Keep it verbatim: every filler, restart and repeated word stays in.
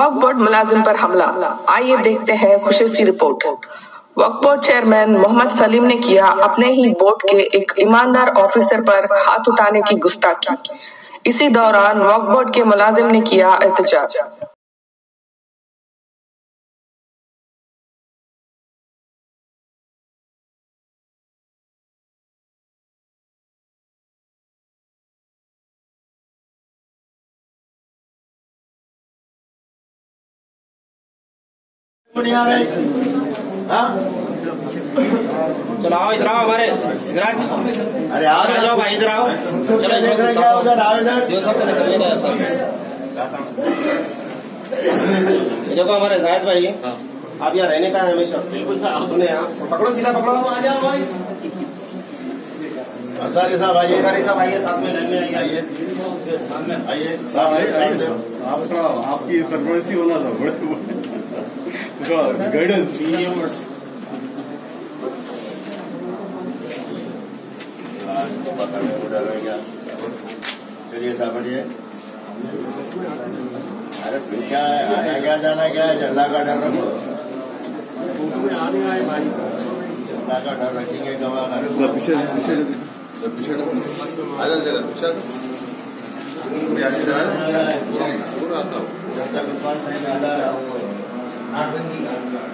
वक्फ board मुलाजिम पर हमला। आइए देखते हैं खुशी सी report. Waqf board chairman Mohammad Salim ने किया अपने ही बोर्ड के एक ईमानदार ऑफिसर पर हाथ उठाने की गुस्ताखी। इसी दौरान वक्फ बोर्ड के मुलाजिम ने किया एहतजाज। चलाओ इधर आओ हमारे सिराज। अरे आ जाओ भाई इधर आओ। चलो इधर उधर आओ इधर देखो हमारे जायद भाई आप यहाँ रहने का है हमेशा। बिल्कुल सर सुने आप पकड़ो सीधा पकड़ो। आ जाओ भाई अंसारी साहब आइए। अंसारी साहब आइए साथ में रहने आइए आइए आइए आपका आपकी सरपरस्ती होना था बड़े गाइडेंस। चलिए साहब बढ़िए। अरे फिर क्या है, आना क्या जाना क्या है, झंडा का डर रखो। झंडा का डर रखेंगे गवाह पीछे पीछे पीछे जब तक विश्वास नहीं मिलता है